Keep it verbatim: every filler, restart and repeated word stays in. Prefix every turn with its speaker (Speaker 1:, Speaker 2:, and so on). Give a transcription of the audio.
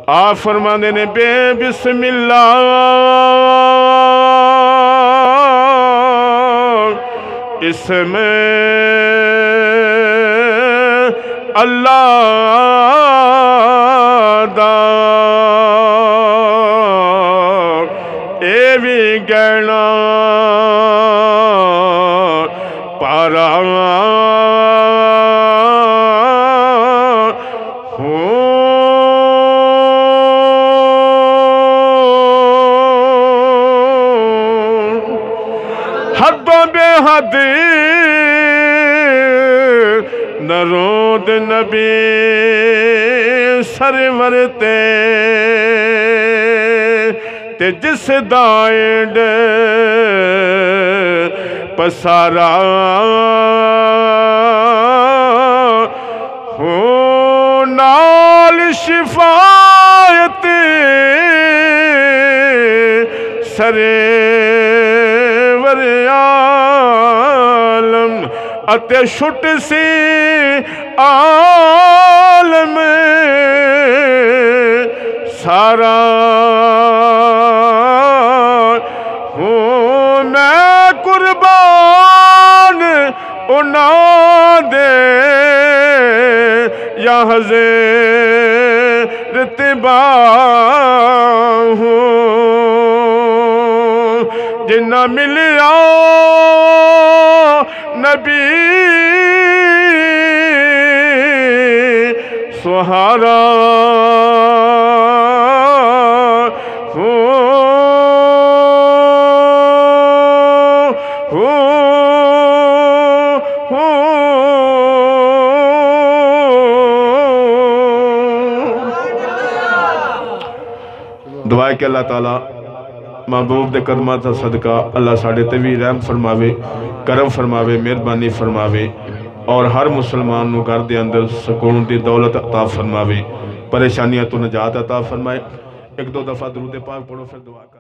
Speaker 1: आप फरमाते ने बे बिस्मिल्लाह इसमें अल्लाह दा ए भी गहना पारा हदों बेहद नरोद नबी सरवर ते ते जिस दाएड पसारा हो नाल शिफायत सरे आलम अते छुट सी आलम सारा हूँ मैं कुर्बान उना दे या हज़रत बाहू जिन्ना मिलिया नबी सुहारा हो हो हो दुआ के अल्लाह ताला महबूब दे कदमां दा सदका अल्लाह साढ़े ते भी रहम फरमावे, करम फरमावे, मेहरबानी फरमावे और हर मुसलमान नू घर दे अंदर सुकून दी दौलत अता फरमावे, परेशानियां तो निजात अता फरमाए। एक दो दफ़ा दुरूद पाक पढ़ो फिर दुआ।